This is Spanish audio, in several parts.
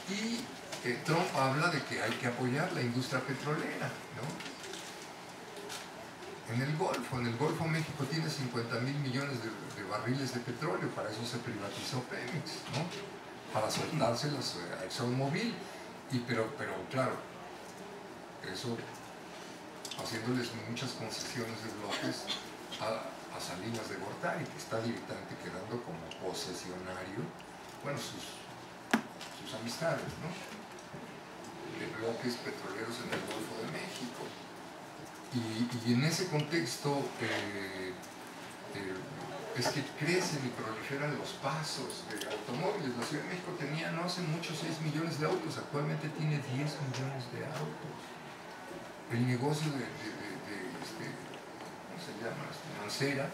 Y Trump habla de que hay que apoyar la industria petrolera, ¿no? En el Golfo México tiene 50,000 millones de barriles de petróleo, para eso se privatizó Pemex, ¿no? Para soltárselas a ExxonMobil, pero claro, eso haciéndoles muchas concesiones de bloques a Salinas de Gortari, que está directamente quedando como posesionario, bueno, sus amistades, ¿no? De bloques petroleros en el Golfo de México. Y en ese contexto es que crecen y proliferan los pasos de automóviles. La Ciudad de México tenía no hace mucho 6 millones de autos, actualmente tiene 10 millones de autos. El negocio de ¿cómo se llama? Mancera,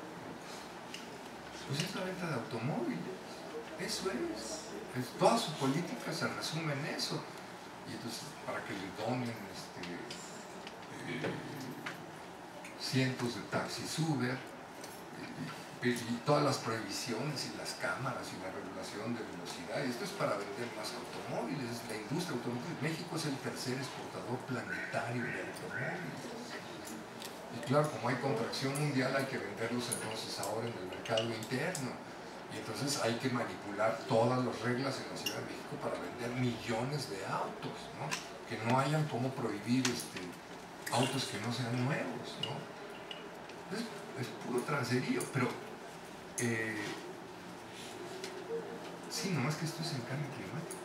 pues es la venta de automóviles. Eso es. Toda su política se resume en eso. Y entonces, para que le donen cientos de taxis Uber, y todas las prohibiciones y las cámaras y la regulación de velocidad, y esto es para vender más automóviles. La industria automotriz, México es el tercer exportador planetario de automóviles, y claro, como hay contracción mundial, hay que venderlos entonces ahora en el mercado interno, y entonces hay que manipular todas las reglas en la Ciudad de México para vender millones de autos, ¿no? Que no hayan como prohibir autos que no sean nuevos, ¿no? Es puro transerío, pero sí, nomás que esto es el cambio climático.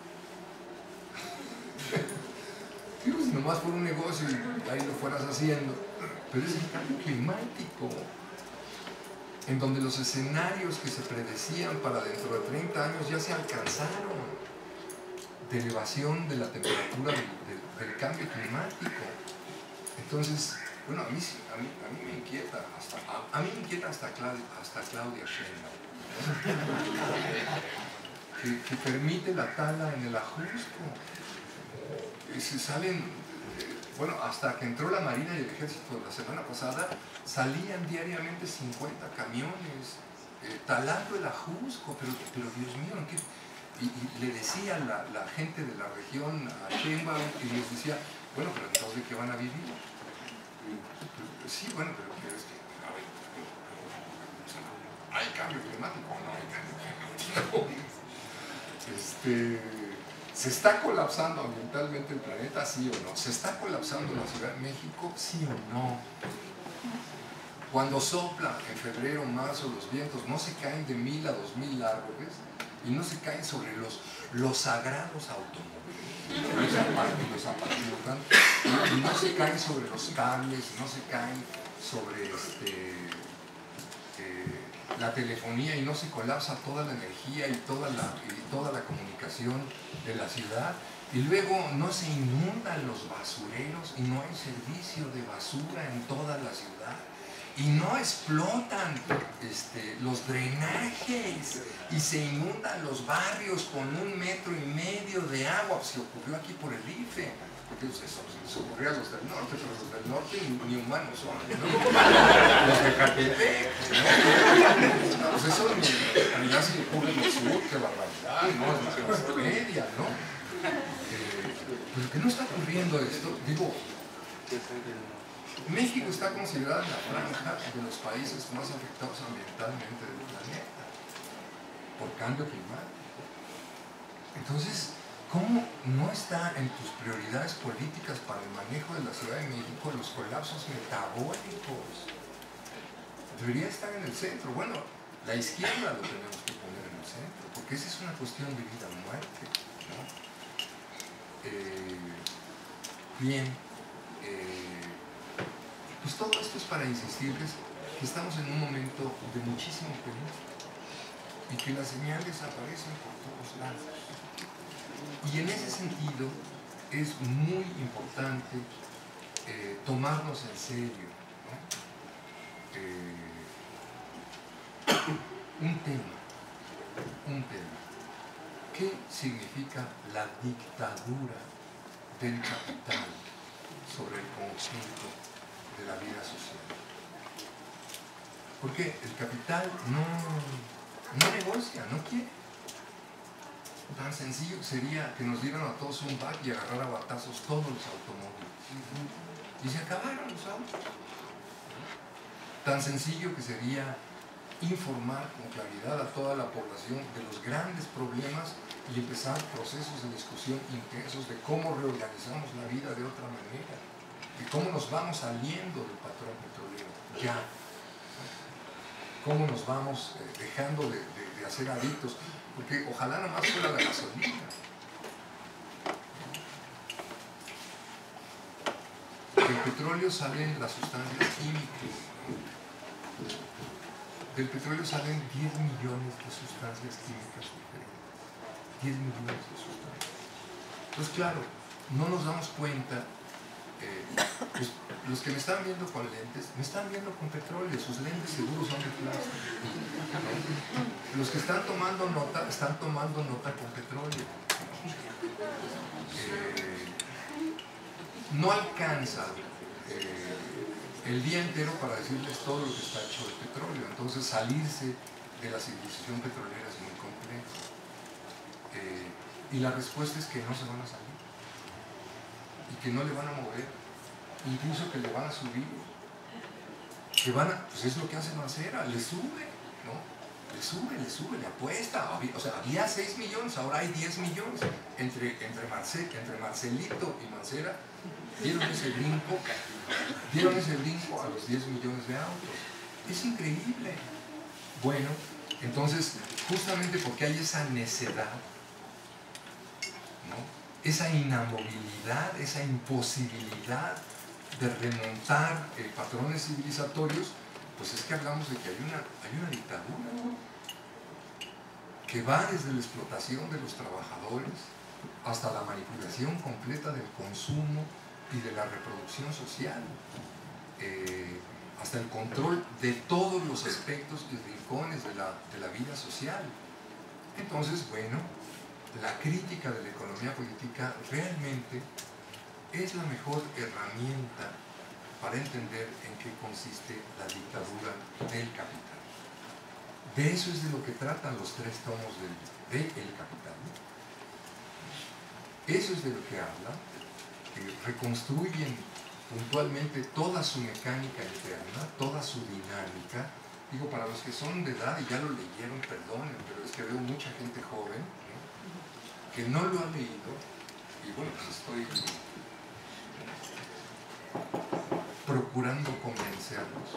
Digo, si nomás por un negocio y ahí lo fueras haciendo, pero es el cambio climático, en donde los escenarios que se predecían para dentro de 30 años ya se alcanzaron, de elevación de la temperatura del cambio climático. Entonces, bueno, a mí me inquieta hasta Claudia Sheinbaum, que permite la tala en el Ajusco. Se salen, bueno, hasta que entró la Marina y el Ejército la semana pasada, salían diariamente 50 camiones talando el Ajusco, pero Dios mío, ¿en qué? Y le decía la gente de la región a Sheinbaum, y les decía, bueno, pero entonces ¿de qué van a vivir? Sí, bueno, pero es que, a ver, ¿hay cambio climático o no hay cambio climático? ¿Se está colapsando ambientalmente el planeta, sí o no? ¿Se está colapsando la Ciudad de México, sí o no? Cuando sopla en febrero o marzo los vientos, no se caen de 1000 a 2000 árboles y no se caen sobre los sagrados automóviles, los apachurran, y no se caen sobre los cables, no se caen sobre la telefonía, y no se colapsa toda la energía y toda la comunicación de la ciudad, y luego no se inundan los basureros y no hay servicio de basura en toda la ciudad, y no explotan los drenajes y se inundan los barrios con 1,5 metros de agua. Se ocurrió aquí por el IFE, porque eso se ocurrió a los del norte, pero los del norte ni humanos son, ¿no? Los de Catepec, ¿no? Pues eso ya se le ocurre en el sur, qué barbaridad, ¿no? Es la clase media, ¿no? Pero que no está ocurriendo esto, digo, México está considerado en la franja de los países más afectados ambientalmente del planeta por cambio climático. Entonces, ¿cómo no está en tus prioridades políticas para el manejo de la Ciudad de México los colapsos metabólicos? Debería estar en el centro. Bueno, la izquierda lo tenemos que poner en el centro, porque esa es una cuestión de vida o muerte, ¿no? Bien. Pues todo esto es para insistirles que estamos en un momento de muchísimo peligro y que las señales aparecen por todos lados. Y en ese sentido es muy importante tomarnos en serio, ¿no? Un tema. ¿Qué significa la dictadura del capital sobre el conjunto de la vida social? Porque el capital no negocia, no quiere. Tan sencillo que sería que nos dieran a todos un bat y agarrar a batazos todos los automóviles. Y se acabaron los autos. Tan sencillo que sería informar con claridad a toda la población de los grandes problemas y empezar procesos de discusión intensos de cómo reorganizamos la vida de otra manera, de cómo nos vamos saliendo del patrón petrolero, ya, cómo nos vamos dejando de hacer adictos, porque ojalá nomás fuera la gasolina. Del petróleo salen las sustancias químicas. Del petróleo salen 10 millones de sustancias químicas diferentes. 10 millones de sustancias. Entonces, claro, no nos damos cuenta. Pues, los que me están viendo con lentes, me están viendo con petróleo. Sus lentes seguros son de plástico. Los que están tomando nota con petróleo. No alcanza el día entero para decirles todo lo que está hecho de petróleo. Entonces salirse de la civilización petrolera es muy complejo. Y la respuesta es que no se van a salir y que no le van a mover, incluso que le van a subir, que van a, pues es lo que hace Mancera, le sube, ¿no? Le sube, le apuesta. O sea, había 6 millones, ahora hay 10 millones. Entre Marcelito y Mancera dieron ese brinco a los 10 millones de autos. Es increíble. Bueno, entonces, justamente porque hay esa necedad, ¿no? Esa inamovilidad, esa imposibilidad de remontar patrones civilizatorios, pues es que hablamos de que hay una dictadura, ¿no? Que va desde la explotación de los trabajadores hasta la manipulación completa del consumo y de la reproducción social, hasta el control de todos los aspectos y rincones de la vida social. Entonces, bueno, la crítica de la economía política realmente es la mejor herramienta para entender en qué consiste la dictadura del capital. De eso es de lo que tratan los 3 tomos de El Capital. Eso es de lo que habla, que reconstruyen puntualmente toda su mecánica interna, toda su dinámica. Digo, para los que son de edad y ya lo leyeron, perdonen, pero es que veo mucha gente joven, ¿no?, que no lo ha leído, y bueno, pues estoy procurando convencerlos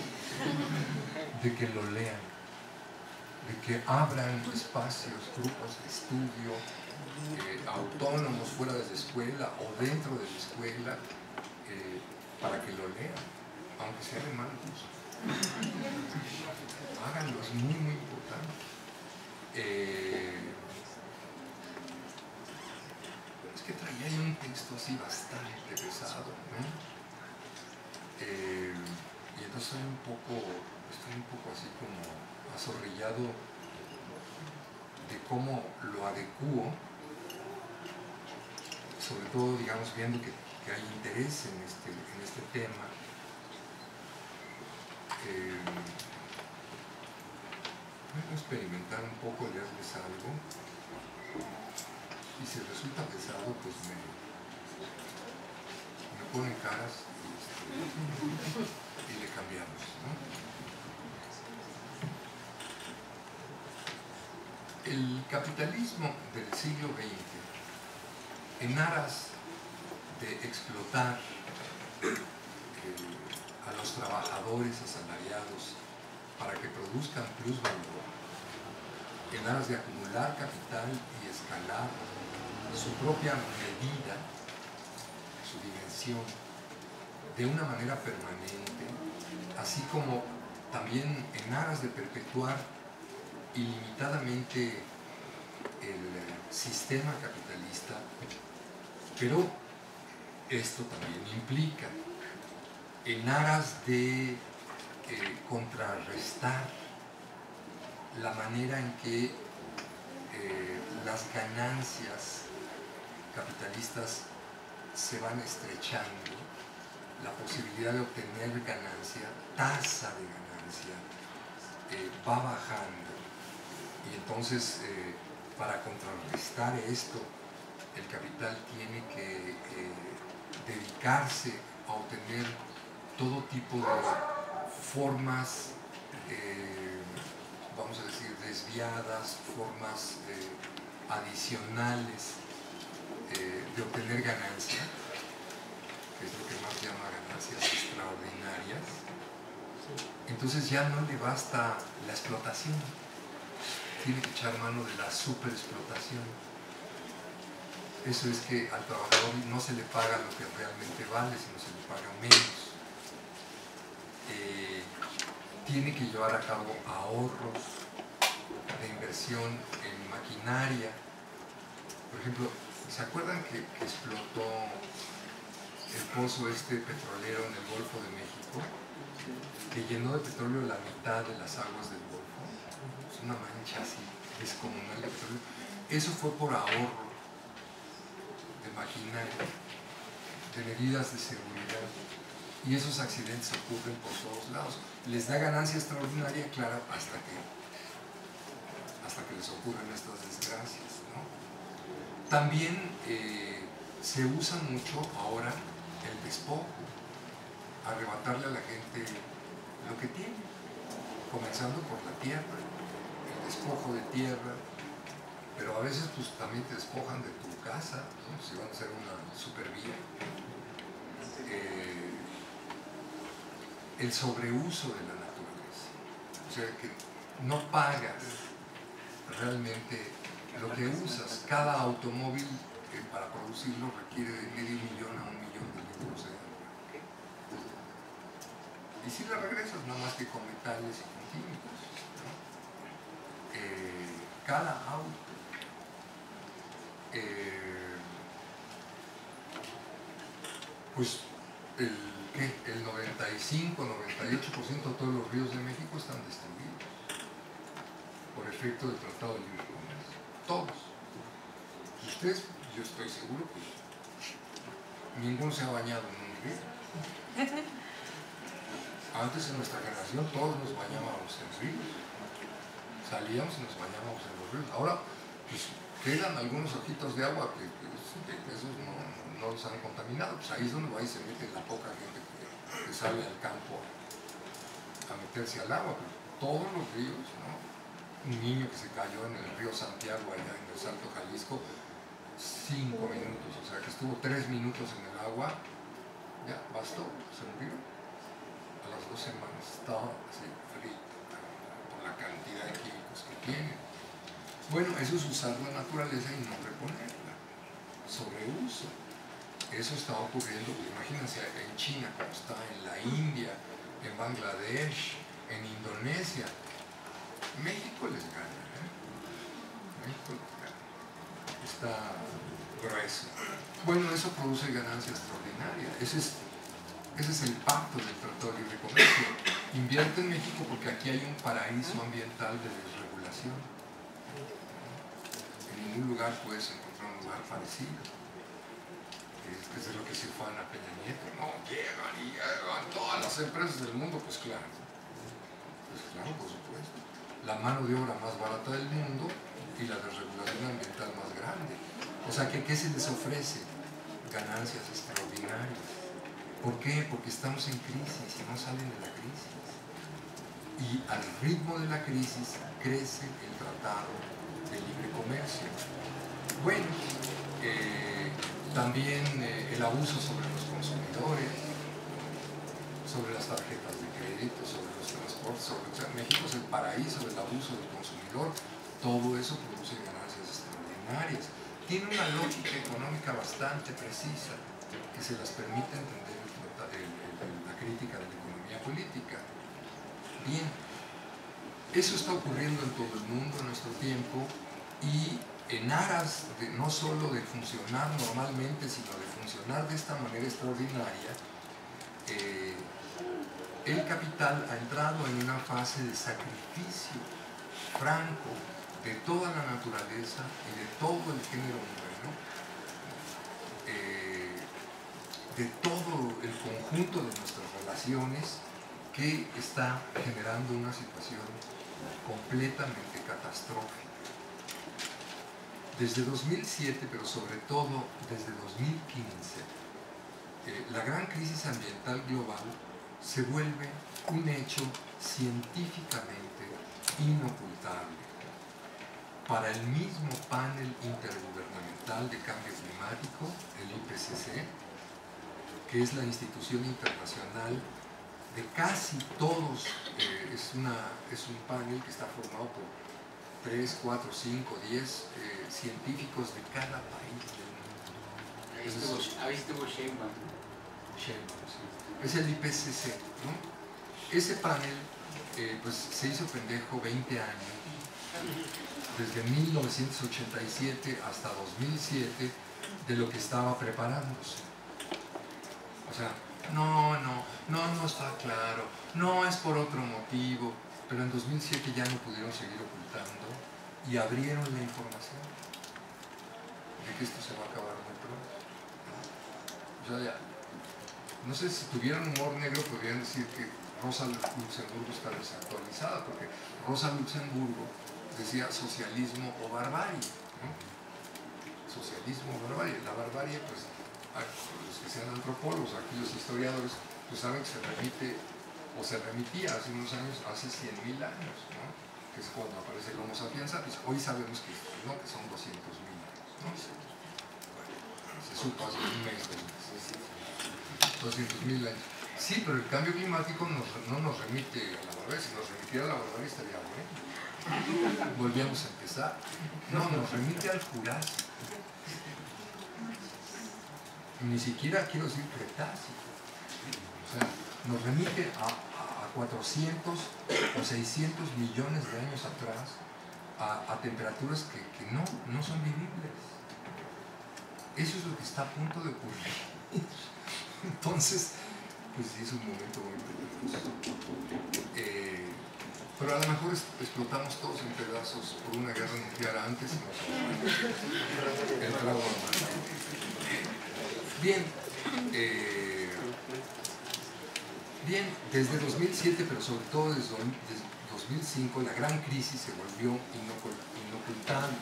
de que lo lean, de que abran espacios, grupos de estudio autónomos fuera de la escuela o dentro de la escuela, para que lo lean, aunque sea de mal gusto. Háganlo, es muy, muy importante. Es que traía ahí un texto así bastante pesado, ¿no? Y entonces estoy un poco así como azorrillado de cómo lo adecuo, sobre todo, digamos, viendo que hay interés en este tema. Voy a experimentar un poco, leerles algo, y si resulta pesado, pues me ponen caras y le cambiamos, ¿no? El capitalismo del siglo XX, en aras de explotar a los trabajadores asalariados para que produzcan plusvalor, en aras de acumular capital y escalar su propia medida, su dimensión, de una manera permanente, así como también en aras de perpetuar ilimitadamente el sistema capitalista, pero esto también implica, en aras de contrarrestar la manera en que las ganancias capitalistas se van estrechando, la posibilidad de obtener ganancia, tasa de ganancia, va bajando, y entonces para contrarrestar esto, el capital tiene que dedicarse a obtener todo tipo de formas, vamos a decir, desviadas, formas adicionales de obtener ganancia, que es lo que más llama ganancias extraordinarias. Entonces ya no le basta la explotación, tiene que echar mano de la superexplotación. Eso es que al trabajador no se le paga lo que realmente vale, sino se le paga menos. Tiene que llevar a cabo ahorros de inversión en maquinaria. Por ejemplo, ¿se acuerdan que explotó el pozo petrolero en el Golfo de México? Que llenó de petróleo la mitad de las aguas del Golfo. Es una mancha así descomunal de petróleo. Eso fue por ahorro de maquinaria, de medidas de seguridad. Y esos accidentes ocurren por todos lados. Les da ganancia extraordinaria, claro, hasta que les ocurren estas desgracias, ¿no? También se usa mucho ahora el despojo, arrebatarle a la gente lo que tiene, comenzando por la tierra, el despojo de tierra, pero a veces pues también te despojan de tu casa, ¿no? Si van a hacer una supervía. El sobreuso de la naturaleza, o sea que no pagas realmente lo que usas. Cada automóvil para producirlo requiere de $500,000 a $1,000,000 de litros de agua. Y si le regresas, nada más que con metales y con químicos, ¿no? Cada auto pues el 95-98% de todos los ríos de México están destruidos por efecto del Tratado de Libre Comercio. Todos. Y ustedes, yo estoy seguro que ninguno se ha bañado en un río. Antes en nuestra generación todos nos bañábamos en ríos. Salíamos y nos bañábamos en los ríos. Ahora, pues quedan algunos ojitos de agua que esos no los han contaminado. Pues ahí es donde va y se mete la poca gente que sale al campo a meterse al agua. Pero todos los ríos, ¿no? Un niño que se cayó en el río Santiago, allá en el Salto Jalisco, 5 minutos, o sea que estuvo 3 minutos en el agua, ya bastó, se murió. A las 2 semanas estaba así frito por la cantidad de químicos que tiene. Bueno, eso es usar la naturaleza y no reponerla. Sobreuso. Eso está ocurriendo, imagínense, en China, como está, en la India, en Bangladesh, en Indonesia. México les gana, México les gana. Está grueso. Bueno, eso produce ganancia extraordinaria. Ese es el pacto del Tratado de Libre Comercio. Invierte en México porque aquí hay un paraíso ambiental de desregulación. En ningún lugar puedes encontrar un lugar parecido. Es de lo que se fue a Peña Nieto. No, llegan todas las empresas del mundo, pues claro. Pues claro, por supuesto. La mano de obra más barata del mundo y la desregulación ambiental más grande. O sea, ¿qué se les ofrece? Ganancias extraordinarias. ¿Por qué? Porque estamos en crisis y no salen de la crisis. Y al ritmo de la crisis crece el Tratado de Libre Comercio. Bueno, también el abuso sobre los consumidores, sobre las tarjetas de crédito, sobre los transportes, México es el paraíso del abuso del consumidor. Todo eso produce ganancias extraordinarias. Tiene una lógica económica bastante precisa que se las permite entender la crítica de la economía política. Bien, eso está ocurriendo en todo el mundo en nuestro tiempo y en aras de no solo de funcionar normalmente, sino de funcionar de esta manera extraordinaria, el capital ha entrado en una fase de sacrificio franco de toda la naturaleza y de todo el género humano, de todo el conjunto de nuestras relaciones, que está generando una situación completamente catastrófica. Desde 2007, pero sobre todo desde 2015, la gran crisis ambiental global se vuelve un hecho científicamente inocultable. Para el mismo panel intergubernamental de cambio climático, el IPCC, que es la institución internacional de casi todos, es un panel que está formado por 3, 4, 5, 10 científicos de cada país del mundo. Ahí estuvo Sheinbaum. Sheinbaum, sí. Es el IPCC, ¿no? Ese panel pues se hizo pendejo 20 años, desde 1987 hasta 2007, de lo que estaba preparándose. O sea, no está claro, no es por otro motivo, pero en 2007 ya no pudieron seguir ocultando y abrieron la información de que esto se va a acabar muy pronto. O sea, ya, no sé si tuvieran humor negro podrían decir que Rosa Luxemburgo está desactualizada, porque Rosa Luxemburgo decía socialismo o barbarie, ¿no? Socialismo o barbarie. La barbarie, pues, los que sean antropólogos, aquí los historiadores, pues saben que se remite, o se remitía hace unos años, hace 100.000 años, ¿no? Que es cuando aparece el Homo sapiens sapiens. Hoy sabemos que no, que son 200.000 años, ¿no? Se supo hace un mes, 200.000 años. Sí, pero el cambio climático no nos remite a la barbarie. Si nos remitiera a la barbarie estaría bueno. Volvíamos a empezar. No, nos remite al Jurásico. Ni siquiera quiero decir Cretácico. O sea, nos remite a 400 o 600 millones de años atrás, a temperaturas que no son vivibles. Eso es lo que está a punto de ocurrir. Entonces, pues sí, es un momento muy peligroso. Pero a lo mejor explotamos todos en pedazos por una guerra nuclear antes y nosotros. El trago amargo. Bien, desde 2007, pero sobre todo desde 2005, la gran crisis se volvió inocultable.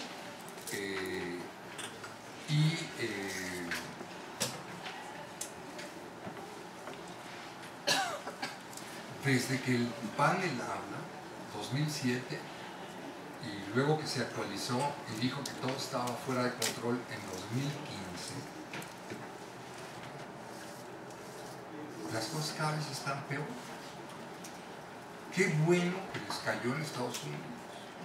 Desde que el panel habla, 2007, y luego que se actualizó y dijo que todo estaba fuera de control en 2015, las cosas cada vez están peor. Qué bueno que les cayó en Estados Unidos.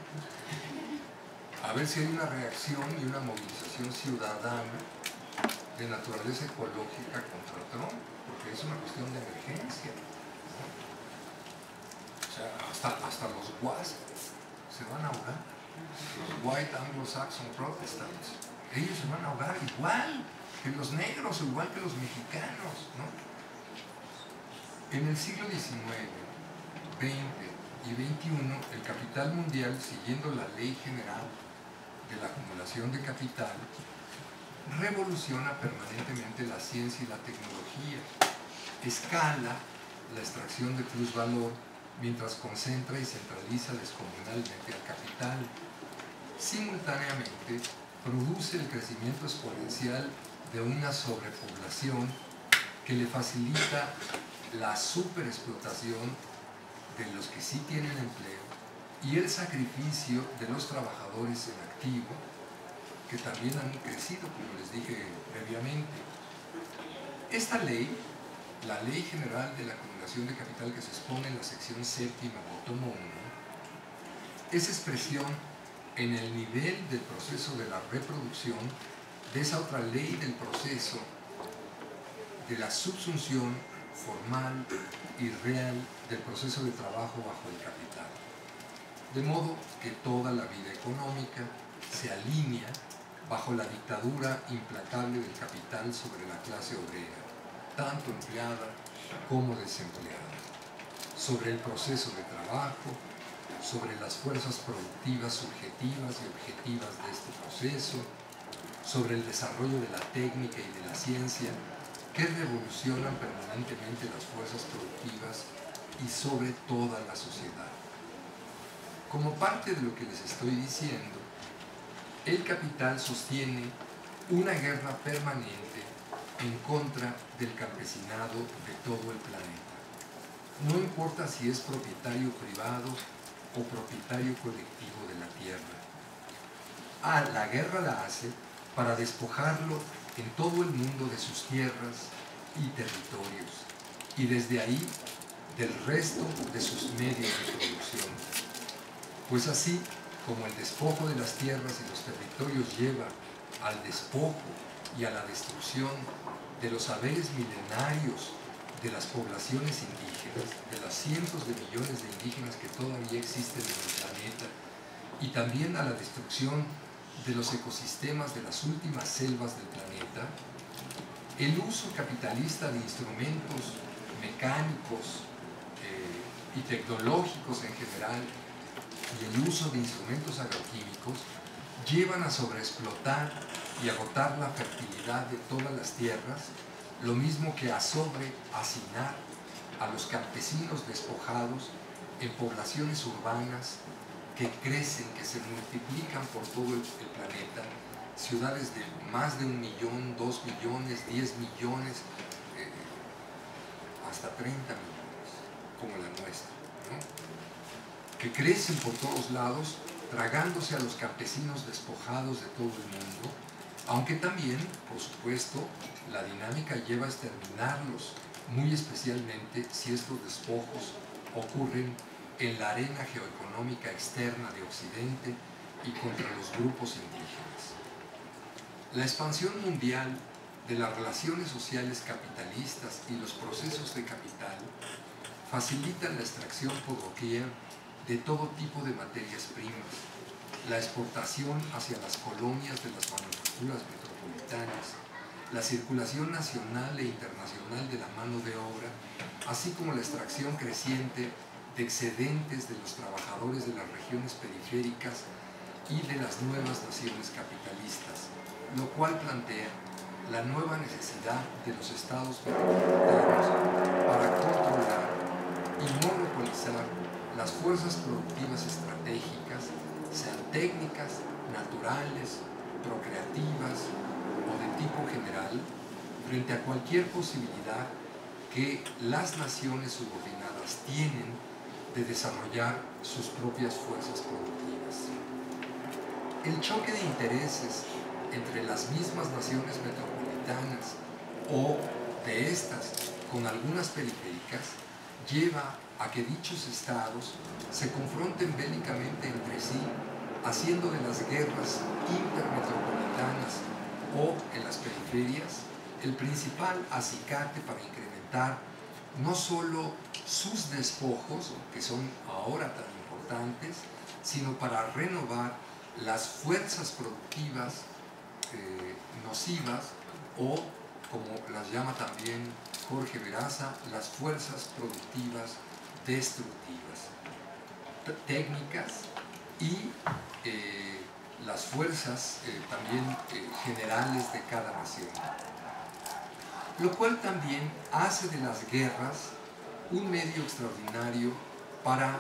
A ver si hay una reacción y una movilización ciudadana de naturaleza ecológica contra Trump, porque es una cuestión de emergencia. O sea, hasta los WASP se van a ahogar. Los White Anglo-Saxon Protestants, ellos se van a ahogar igual que los negros, igual que los mexicanos, ¿no? En el siglo XIX, XX y XXI, el capital mundial, siguiendo la ley general de la acumulación de capital, revoluciona permanentemente la ciencia y la tecnología, escala la extracción de plusvalor mientras concentra y centraliza descomunalmente al capital. Simultáneamente, produce el crecimiento exponencial de una sobrepoblación que le facilita la superexplotación de los que sí tienen empleo y el sacrificio de los trabajadores en activo, que también han crecido, como les dije previamente. Esta ley, la Ley General de la Acumulación de Capital, que se expone en la sección séptima del tomo 1, es expresión en el nivel del proceso de la reproducción de esa otra ley del proceso de la subsunción formal y real del proceso de trabajo bajo el capital. De modo que toda la vida económica se alinea bajo la dictadura implacable del capital sobre la clase obrera, tanto empleada como desempleada, sobre el proceso de trabajo, sobre las fuerzas productivas subjetivas y objetivas de este proceso, sobre el desarrollo de la técnica y de la ciencia que revolucionan permanentemente las fuerzas productivas y sobre toda la sociedad. Como parte de lo que les estoy diciendo, el capital sostiene una guerra permanente en contra del campesinado de todo el planeta. No importa si es propietario privado o propietario colectivo de la tierra. La guerra la hace para despojarlo en todo el mundo de sus tierras y territorios, y desde ahí del resto de sus medios de producción. Pues así como el despojo de las tierras y los territorios lleva al despojo y a la destrucción de los saberes milenarios de las poblaciones indígenas, de las cientos de millones de indígenas que todavía existen en el planeta, y también a la destrucción de los ecosistemas de las últimas selvas del planeta, el uso capitalista de instrumentos mecánicos y tecnológicos en general y el uso de instrumentos agroquímicos llevan a sobreexplotar y agotar la fertilidad de todas las tierras, lo mismo que a sobrehacinar a los campesinos despojados en poblaciones urbanas que crecen, que se multiplican por todo el planeta, ciudades de más de 1 millón, 2 millones, 10 millones, hasta 30 millones, como la nuestra, ¿no? Que crecen por todos lados, tragándose a los campesinos despojados de todo el mundo, aunque también, por supuesto, la dinámica lleva a exterminarlos, muy especialmente si estos despojos ocurren en la arena geoeconómica externa de Occidente y contra los grupos indígenas. La expansión mundial de las relaciones sociales capitalistas y los procesos de capital facilitan la extracción por doquier de todo tipo de materias primas, la exportación hacia las colonias de las manufacturas metropolitanas, la circulación nacional e internacional de la mano de obra, así como la extracción creciente de excedentes de los trabajadores de las regiones periféricas y de las nuevas naciones capitalistas, lo cual plantea la nueva necesidad de los estados metropolitanos para controlar y monopolizar las fuerzas productivas estratégicas, sean técnicas, naturales, procreativas o de tipo general, frente a cualquier posibilidad que las naciones subordinadas tienen de desarrollar sus propias fuerzas productivas. El choque de intereses entre las mismas naciones metropolitanas o de estas con algunas periféricas lleva a que dichos estados se confronten bélicamente entre sí, haciendo de las guerras intermetropolitanas o en las periferias el principal acicate para incrementar no solo sus despojos, que son ahora tan importantes, sino para renovar las fuerzas productivas nocivas o, como las llama también Jorge Veraza, las fuerzas productivas destructivas, técnicas y las fuerzas también generales de cada nación. Lo cual también hace de las guerras un medio extraordinario para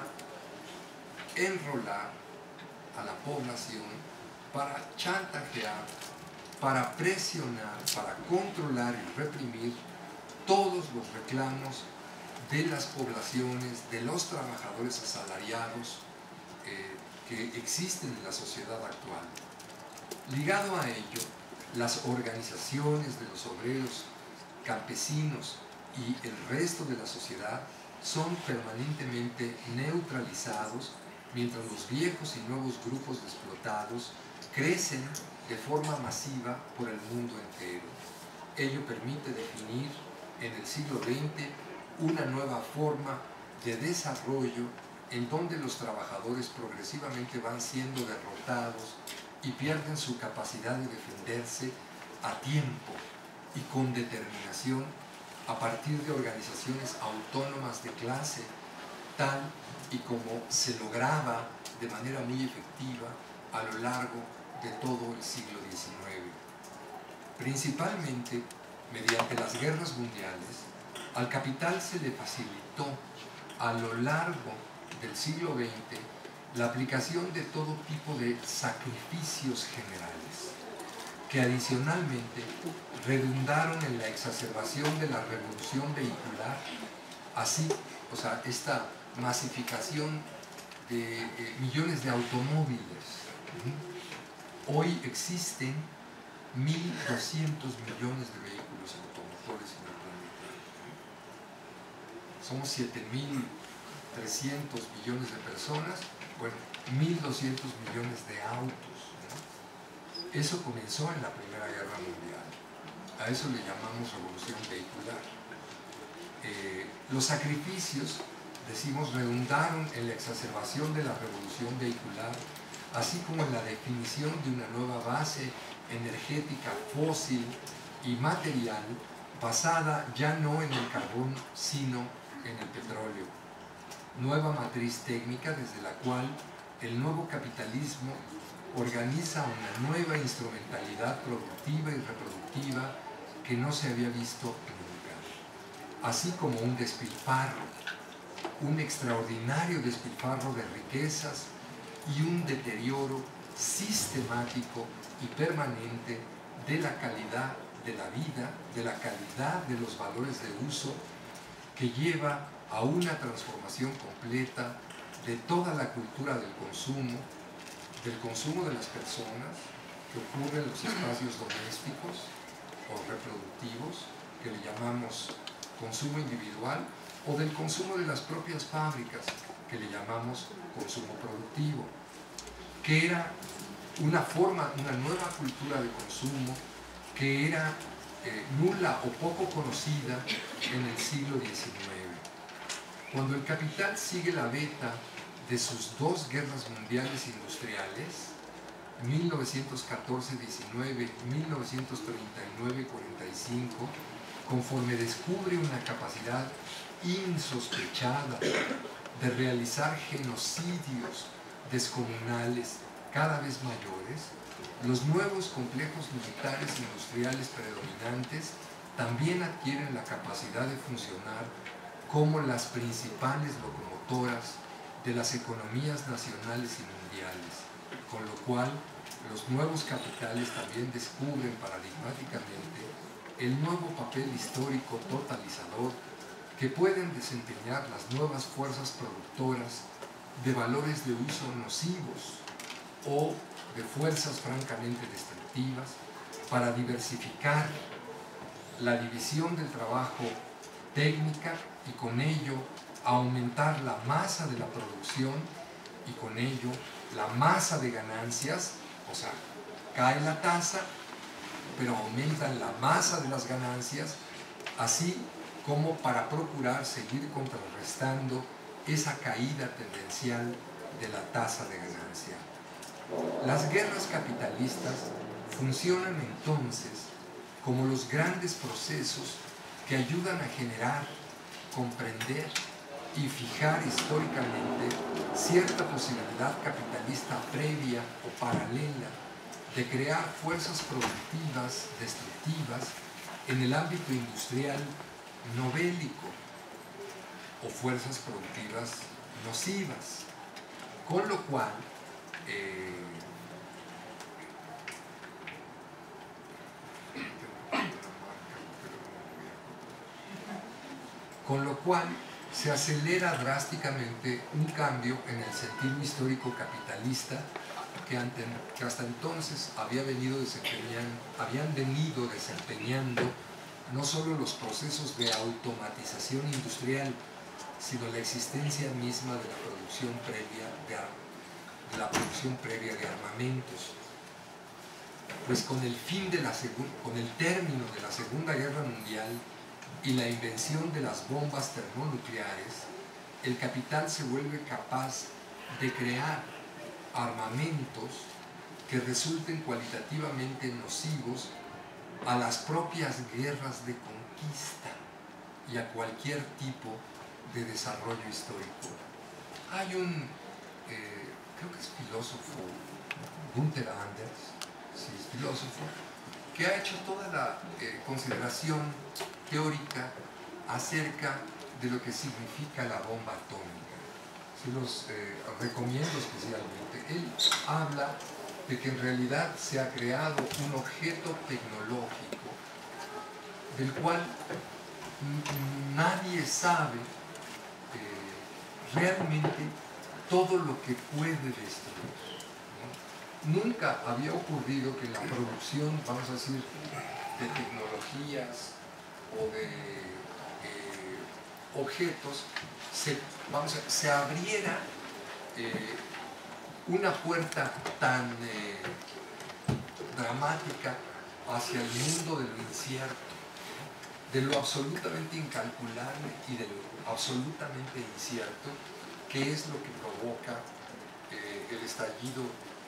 enrolar a la población, para chantajear, para presionar, para controlar y reprimir todos los reclamos de las poblaciones, de los trabajadores asalariados que existen en la sociedad actual. Ligado a ello, las organizaciones de los obreros, campesinos y el resto de la sociedad son permanentemente neutralizados, mientras los viejos y nuevos grupos de explotados crecen de forma masiva por el mundo entero. Ello permite definir en el siglo XX una nueva forma de desarrollo en donde los trabajadores progresivamente van siendo derrotados y pierden su capacidad de defenderse a tiempo y con determinación a partir de organizaciones autónomas de clase, tal y como se lograba de manera muy efectiva a lo largo de todo el siglo XIX. Principalmente, mediante las guerras mundiales, al capital se le facilitó a lo largo del siglo XX la aplicación de todo tipo de sacrificios generales, que adicionalmente redundaron en la exacerbación de la revolución vehicular, así, o sea, esta masificación de millones de automóviles. Hoy existen 1.200 millones de vehículos automotores en el planeta. Somos 7.300 millones de personas, bueno, 1.200 millones de autos, ¿no? Eso comenzó en la Primera Guerra Mundial. A eso le llamamos revolución vehicular. Los sacrificios, decimos, redundaron en la exacerbación de la revolución vehicular, así como en la definición de una nueva base energética fósil y material basada ya no en el carbón, sino en el petróleo. Nueva matriz técnica desde la cual el nuevo capitalismo organiza una nueva instrumentalidad productiva y reproductiva que no se había visto nunca, así como un despilfarro, un extraordinario despilfarro de riquezas y un deterioro sistemático y permanente de la calidad de la vida, de la calidad de los valores de uso, que lleva a una transformación completa de toda la cultura del consumo de las personas, que ocurre en los espacios domésticos o reproductivos, que le llamamos consumo individual, o del consumo de las propias fábricas, que le llamamos consumo productivo, que era una nueva cultura de consumo que era nula o poco conocida en el siglo XIX. Cuando el capital sigue la veta de sus dos guerras mundiales industriales, 1914-19, 1939-45, conforme descubre una capacidad insospechada de realizar genocidios descomunales cada vez mayores, los nuevos complejos militares industriales predominantes también adquieren la capacidad de funcionar como las principales locomotoras de las economías nacionales y mundiales, con lo cual los nuevos capitales también descubren paradigmáticamente el nuevo papel histórico totalizador que pueden desempeñar las nuevas fuerzas productoras de valores de uso nocivos o de fuerzas francamente destructivas para diversificar la división del trabajo técnica y con ello aumentar la masa de la producción y con ello la masa de ganancias, o sea, cae la tasa, pero aumentan la masa de las ganancias, así como para procurar seguir contrarrestando esa caída tendencial de la tasa de ganancia. Las guerras capitalistas funcionan entonces como los grandes procesos que ayudan a generar, comprender y fijar históricamente cierta posibilidad capitalista previa o paralela de crear fuerzas productivas destructivas en el ámbito industrial no bélico o fuerzas productivas nocivas, con lo cual se acelera drásticamente un cambio en el sentido histórico capitalista que hasta entonces habían venido desempeñando no solo los procesos de automatización industrial, sino la existencia misma de la producción previa de armamentos. Pues con el término de la Segunda Guerra Mundial y la invención de las bombas termonucleares, el capital se vuelve capaz de crear armamentos que resulten cualitativamente nocivos a las propias guerras de conquista y a cualquier tipo de desarrollo histórico. Hay creo que es filósofo, Günther Anders, sí, es filósofo, que ha hecho toda la consideración teórica acerca de lo que significa la bomba atómica. sí los recomiendo especialmente. Él habla de que en realidad se ha creado un objeto tecnológico del cual nadie sabe realmente todo lo que puede destruir, ¿no? Nunca había ocurrido que en la producción, vamos a decir, de tecnologías o de objetos, se abriera una puerta tan dramática hacia el mundo de lo incierto, de lo absolutamente incalculable y de lo absolutamente incierto, que es lo que provoca el estallido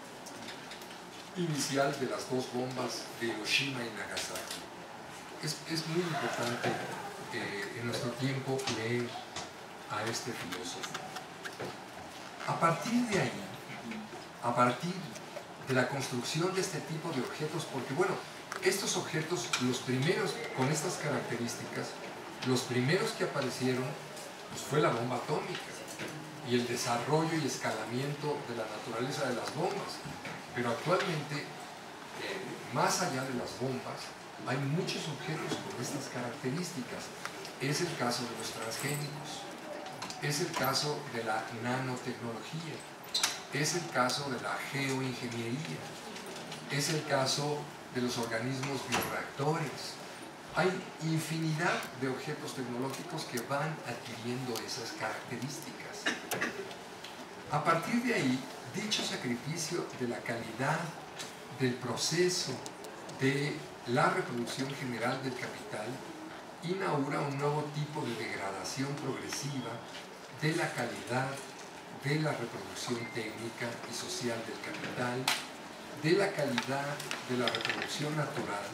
inicial de las dos bombas de Hiroshima y Nagasaki. Es muy importante en nuestro tiempo leer a este filósofo. A partir de ahí, a partir de la construcción de este tipo de objetos, porque bueno, estos objetos, los primeros con estas características, los primeros que aparecieron, pues fue la bomba atómica y el desarrollo y escalamiento de la naturaleza de las bombas. Pero actualmente, más allá de las bombas, hay muchos objetos con estas características. Es el caso de los transgénicos, es el caso de la nanotecnología, es el caso de la geoingeniería, es el caso de los organismos bioreactores. Hay infinidad de objetos tecnológicos que van adquiriendo esas características. A partir de ahí, dicho sacrificio de la calidad del proceso de la reproducción general del capital inaugura un nuevo tipo de degradación progresiva de la calidad de la reproducción técnica y social del capital, de la calidad de la reproducción natural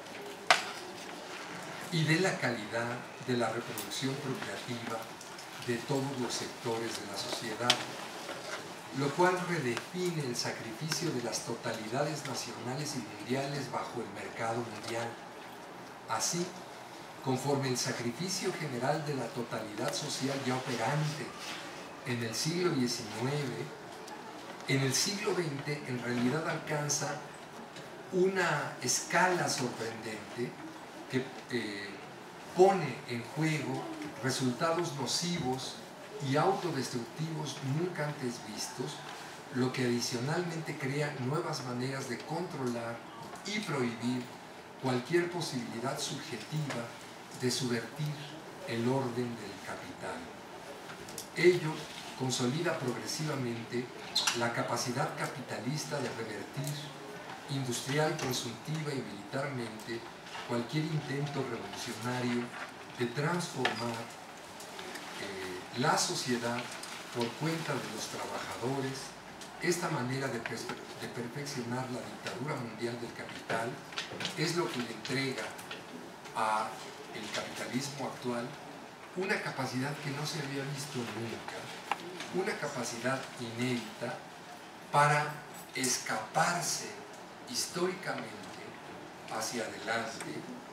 y de la calidad de la reproducción procreativa de todos los sectores de la sociedad, lo cual redefine el sacrificio de las totalidades nacionales y mundiales bajo el mercado mundial. Así, conforme el sacrificio general de la totalidad social ya operante en el siglo XIX, en el siglo XX en realidad alcanza una escala sorprendente que pone en juego resultados nocivos y autodestructivos nunca antes vistos, lo que adicionalmente crea nuevas maneras de controlar y prohibir cualquier posibilidad subjetiva de subvertir el orden del capital. Ello consolida progresivamente la capacidad capitalista de revertir industrial, consumtiva y militarmente cualquier intento revolucionario de transformar la sociedad por cuenta de los trabajadores. Esta manera de perfeccionar la dictadura mundial del capital es lo que le entrega al capitalismo actual una capacidad que no se había visto nunca, una capacidad inédita para escaparse históricamente hacia adelante,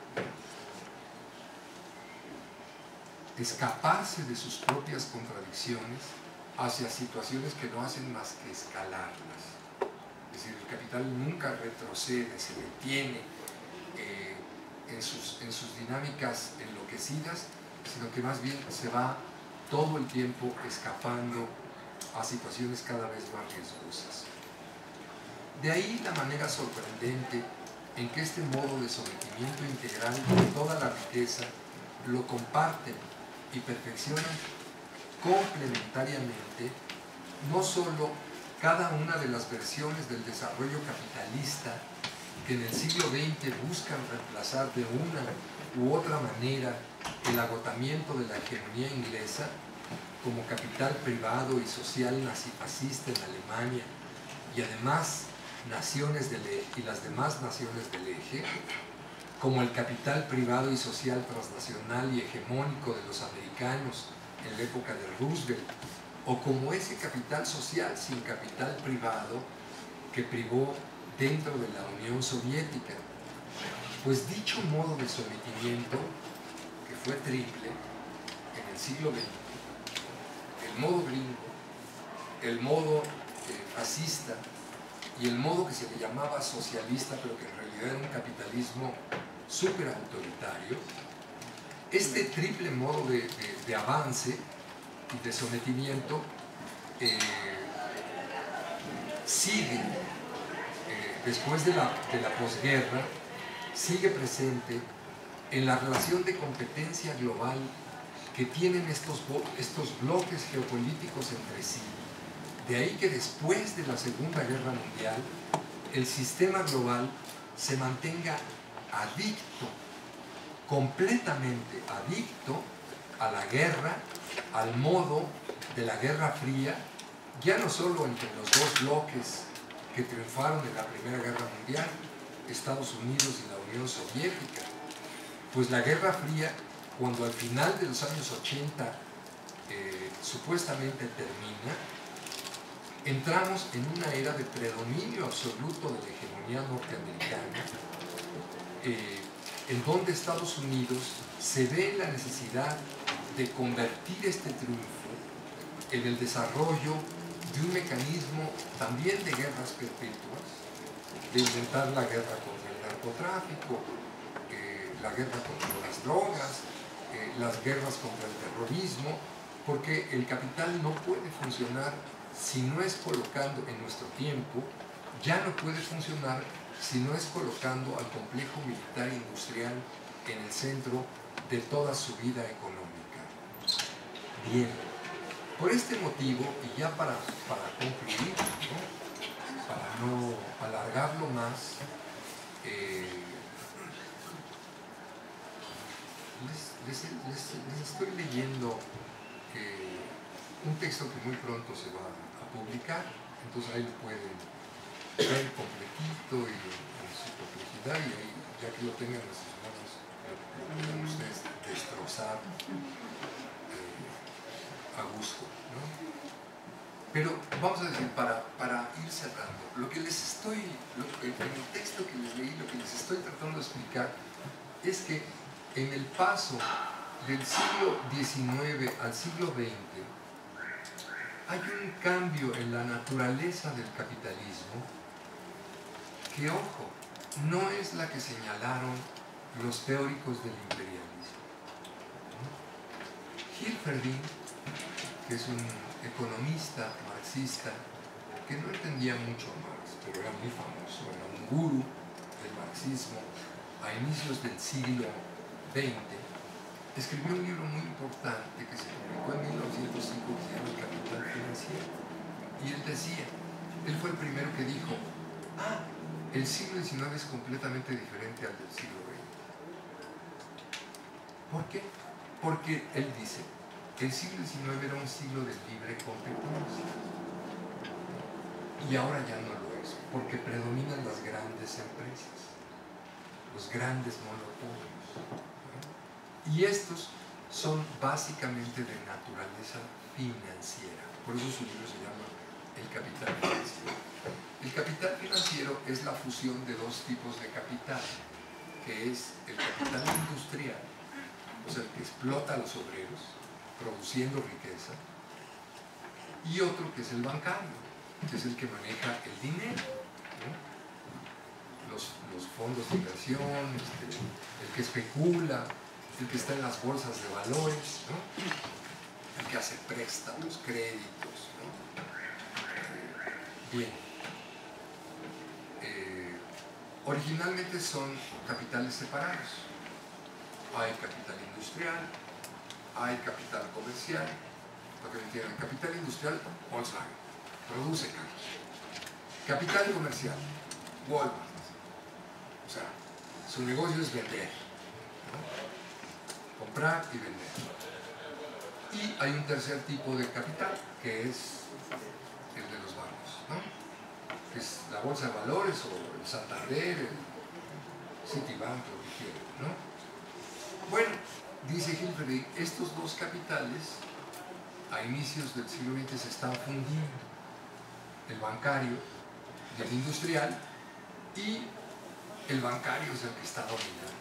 escaparse de sus propias contradicciones hacia situaciones que no hacen más que escalarlas. Es decir, el capital nunca retrocede, se detiene en sus dinámicas enloquecidas, sino que más bien se va todo el tiempo escapando a situaciones cada vez más riesgosas. De ahí la manera sorprendente en que este modo de sometimiento integral de toda la riqueza lo comparten y perfeccionan complementariamente no solo cada una de las versiones del desarrollo capitalista que en el siglo XX buscan reemplazar de una u otra manera el agotamiento de la hegemonía inglesa como capital privado y social nazifascista en Alemania y además naciones del eje y las demás naciones del eje, como el capital privado y social transnacional y hegemónico de los americanos en la época de Roosevelt, o como ese capital social sin capital privado que privó dentro de la Unión Soviética. Pues dicho modo de sometimiento, que fue triple en el siglo XX, el modo gringo, el modo fascista y el modo que se le llamaba socialista, pero que en realidad era un capitalismo súper autoritario, este triple modo de avance y de sometimiento sigue, después de la posguerra, sigue presente en la relación de competencia global que tienen estos bloques geopolíticos entre sí. De ahí que después de la Segunda Guerra Mundial, el sistema global se mantenga adicto, completamente adicto a la guerra, al modo de la Guerra Fría, ya no solo entre los dos bloques que triunfaron en la Primera Guerra Mundial, Estados Unidos y la Unión Soviética, pues la Guerra Fría, cuando al final de los años 80 supuestamente termina, entramos en una era de predominio absoluto de la hegemonía norteamericana, en donde Estados Unidos se ve en la necesidad de convertir este triunfo en el desarrollo de un mecanismo también de guerras perpetuas, de inventar la guerra contra el narcotráfico, la guerra contra las drogas, las guerras contra el terrorismo, porque el capital no puede funcionar si no es colocando en nuestro tiempo, ya no puede funcionar si no es colocando al complejo militar e industrial en el centro de toda su vida económica. Bien, por este motivo, y ya para concluir, ¿no? Para no alargarlo más, les estoy leyendo un texto que muy pronto se va a publicar, entonces ahí lo pueden ver completito y en su complejidad, y ahí, ya que lo tengan en sus manos, lo pueden ustedes destrozar a gusto, ¿no? Pero vamos a decir, para ir cerrando, lo que les estoy, en el texto que les leí, lo que les estoy tratando de explicar es que en el paso del siglo XIX al siglo XX hay un cambio en la naturaleza del capitalismo que, ojo, no es la que señalaron los teóricos del imperialismo. Hilferding, que es un economista marxista que no entendía mucho a Marx, pero era muy famoso, era un gurú del marxismo a inicios del siglo XX, escribió un libro muy importante que se publicó en 1905 que se llama El Capital Financiero. Y él decía, él fue el primero que dijo, el siglo XIX es completamente diferente al del siglo XX. ¿Por qué? Porque él dice, el siglo XIX era un siglo de libre competencia. Y ahora ya no lo es, porque predominan las grandes empresas, los grandes monopolios. Y estos son básicamente de naturaleza financiera. Por eso su libro se llama El Capital Financiero. El capital financiero es la fusión de dos tipos de capital, que es el capital industrial, o sea, el que explota a los obreros, produciendo riqueza, y otro que es el bancario, que es el que maneja el dinero, ¿no? Los fondos de inversión, el que especula, el que está en las bolsas de valores, ¿no? El que hace préstamos, créditos, ¿no? Bien. Originalmente son capitales separados. Hay capital industrial, hay capital comercial. Para que me entiendan, capital industrial, Volkswagen, produce carros. Capital comercial, Walmart. O sea, su negocio es vender, ¿no? Comprar y vender. Y hay un tercer tipo de capital, que es el de los bancos, ¿no? Que es la bolsa de valores o el Santander, el Citibank, lo que quieran, ¿no? Bueno, dice Hilferding, estos dos capitales a inicios del siglo XX se están fundiendo, el bancario y el industrial, y el bancario es el que está dominando.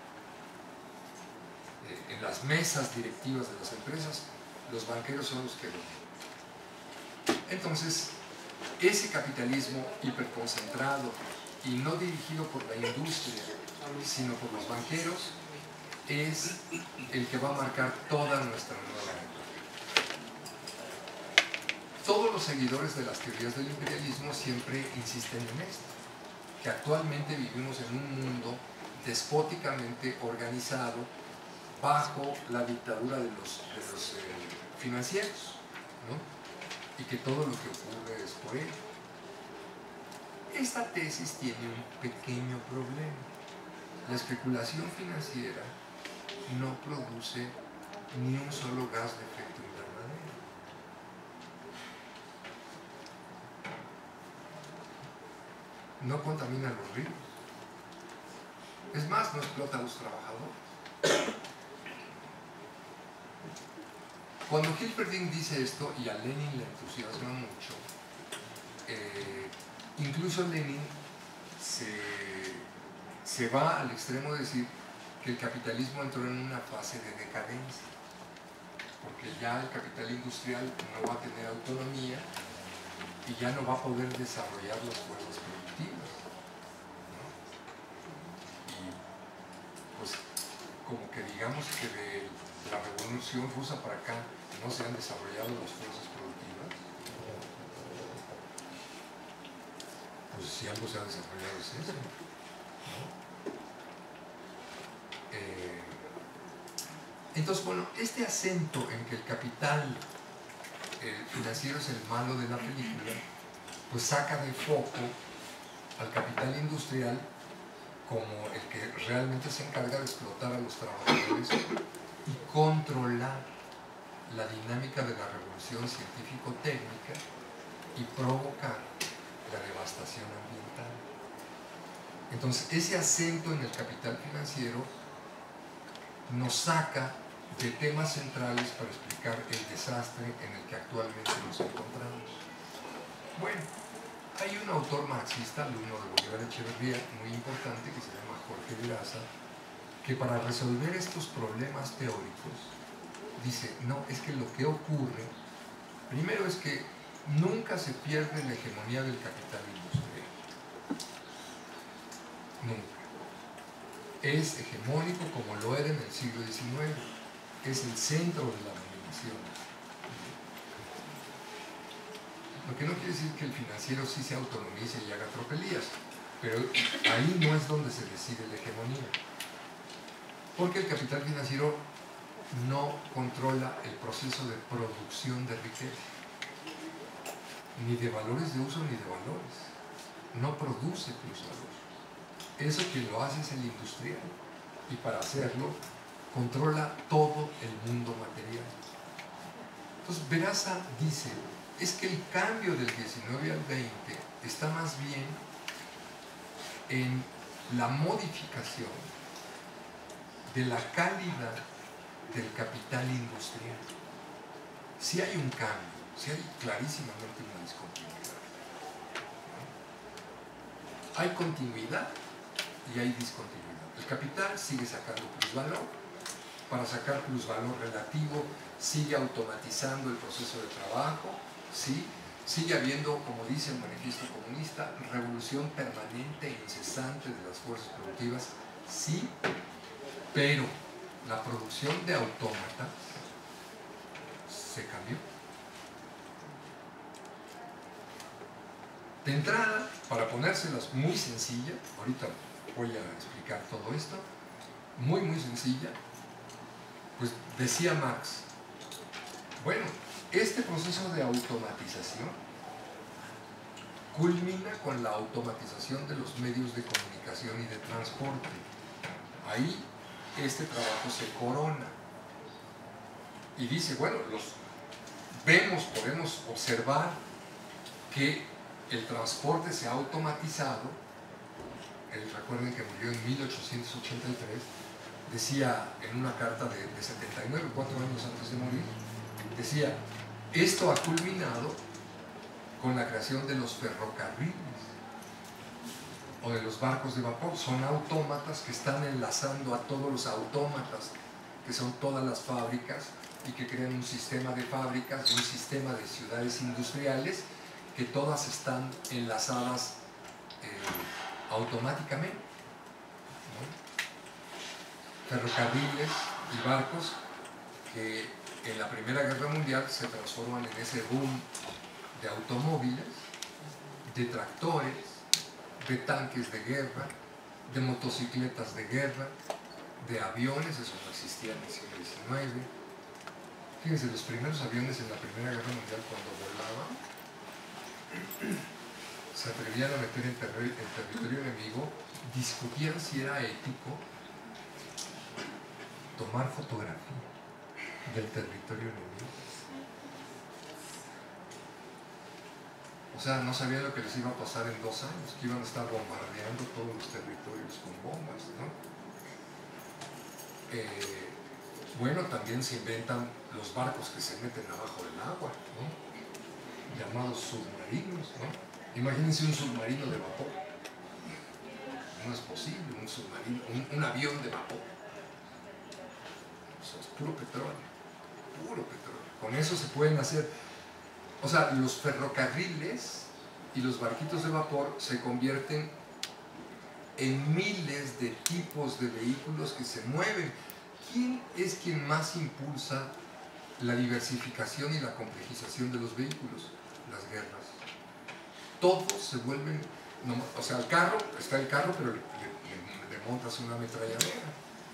En las mesas directivas de las empresas, los banqueros son los que dominan. Entonces, ese capitalismo hiperconcentrado y no dirigido por la industria, sino por los banqueros, es el que va a marcar toda nuestra nueva época. Todos los seguidores de las teorías del imperialismo siempre insisten en esto, que actualmente vivimos en un mundo despóticamente organizado bajo la dictadura de los financieros, ¿no? Y que todo lo que ocurre es por ello. Esta tesis tiene un pequeño problema. La especulación financiera no produce ni un solo gas de efecto invernadero. No contamina los ríos. Es más, no explota a los trabajadores. Cuando Hilferding dice esto, y a Lenin le entusiasma mucho, incluso Lenin se va al extremo de decir que el capitalismo entró en una fase de decadencia, porque ya el capital industrial no va a tener autonomía y ya no va a poder desarrollar las fuerzas productivas, ¿no? Y pues como que digamos que de la Revolución Rusa para acá no se han desarrollado las fuerzas productivas, pues si algo se ha desarrollado es eso, ¿no? Entonces, bueno, este acento en que el capital financiero es el malo de la película, pues saca de foco al capital industrial como el que realmente se encarga de explotar a los trabajadores y controlar la dinámica de la revolución científico-técnica y provocar la devastación ambiental. Entonces, ese acento en el capital financiero nos saca de temas centrales para explicar el desastre en el que actualmente nos encontramos. Bueno, hay un autor marxista, alumno de Bolívar Echeverría, muy importante, que se llama Jorge Veraza, que para resolver estos problemas teóricos dice, no, es que lo que ocurre, primero es que nunca se pierde la hegemonía del capital industrial. Nunca. Es hegemónico como lo era en el siglo XIX. Es el centro de la dominación. Lo que no quiere decir que el financiero sí se autonomice y haga tropelías, pero ahí no es donde se decide la hegemonía. Porque el capital financiero no controla el proceso de producción de riqueza, ni de valores de uso ni de valores. No produce plusvalor. Eso quien lo hace es el industrial, y para hacerlo controla todo el mundo material. Entonces Veraza dice, es que el cambio del 19 al 20 está más bien en la modificación de la calidad del capital industrial. Si hay un cambio, si hay clarísimamente una discontinuidad, ¿no? Hay continuidad y hay discontinuidad. El capital sigue sacando plusvalor. Para sacar plusvalor relativo sigue automatizando el proceso de trabajo, ¿sí? Sigue habiendo, como dice el manifiesto comunista, revolución permanente e incesante de las fuerzas productivas, sí, pero la producción de autómatas se cambió. De entrada, para ponérselas muy sencilla, ahorita voy a explicar todo esto, muy sencilla, pues decía Marx, bueno, este proceso de automatización culmina con la automatización de los medios de comunicación y de transporte. Ahí este trabajo se corona. Y dice, bueno, podemos observar que el transporte se ha automatizado. Recuerden que murió en 1883. Decía en una carta de 79, 4 años antes de morir, decía, esto ha culminado con la creación de los ferrocarriles o de los barcos de vapor. Son autómatas que están enlazando a todos los autómatas, que son todas las fábricas y que crean un sistema de fábricas, un sistema de ciudades industriales que todas están enlazadas automáticamente, ¿no? Ferrocarriles y barcos que en la Primera Guerra Mundial se transforman en ese boom de automóviles, de tractores, de tanques de guerra, de motocicletas de guerra, de aviones. Eso no existía en el siglo XIX. Fíjense, los primeros aviones en la Primera Guerra Mundial, cuando volaban, se atrevían a meter en territorio enemigo, discutían si era ético tomar fotografía del territorio enemigo. O sea, no sabían lo que les iba a pasar en 2 años, que iban a estar bombardeando todos los territorios con bombas, ¿no? Bueno, también se inventan los barcos que se meten abajo del agua, ¿no? Llamados submarinos, ¿no? Imagínense un submarino de vapor. No es posible, un submarino, un avión de vapor. O sea, es puro petróleo, puro petróleo. Con eso se pueden hacer, o sea, los ferrocarriles y los barquitos de vapor se convierten en miles de tipos de vehículos que se mueven. ¿Quién es quien más impulsa la diversificación y la complejización de los vehículos? Las guerras. Todos se vuelven, no, o sea, el carro, está el carro, pero le montas una ametralladora.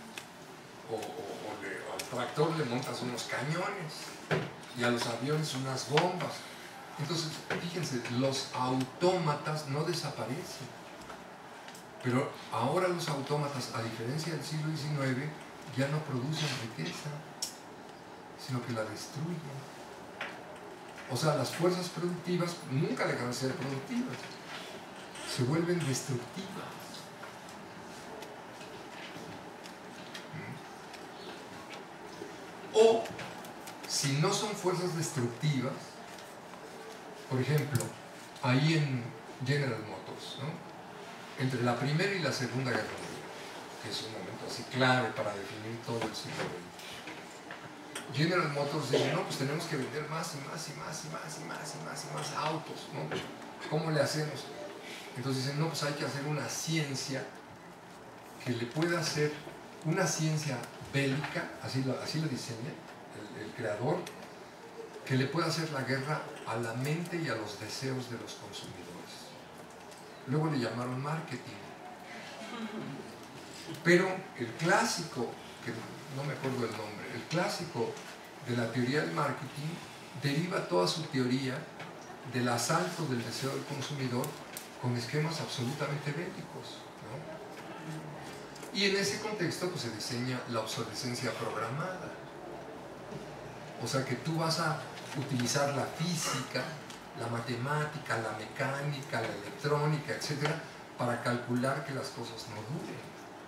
Al tractor le montas unos cañones. Y a los aviones unas bombas. Entonces, fíjense, los autómatas no desaparecen. Pero ahora los autómatas, a diferencia del siglo XIX, ya no producen riqueza, sino que la destruyen. O sea, las fuerzas productivas nunca dejan de ser productivas, se vuelven destructivas. O, si no son fuerzas destructivas, por ejemplo, ahí en General Motors, ¿no? Entre la Primera y la Segunda Guerra Mundial, que es un momento así clave para definir todo el siglo XX. General Motors dice, no, pues tenemos que vender más y más y más y más y más y más y más autos, ¿no? ¿Cómo le hacemos? Entonces dicen, no, pues hay que hacer una ciencia que le pueda hacer, una ciencia bélica, así lo diseña el creador, que le pueda hacer la guerra a la mente y a los deseos de los consumidores. Luego le llamaron marketing. Pero el clásico, que no me acuerdo el nombre, el clásico de la teoría del marketing deriva toda su teoría del asalto del deseo del consumidor con esquemas absolutamente bélicos, ¿no? Y en ese contexto pues, se diseña la obsolescencia programada. O sea que tú vas a utilizar la física, la matemática, la mecánica, la electrónica, etcétera, para calcular que las cosas no duren,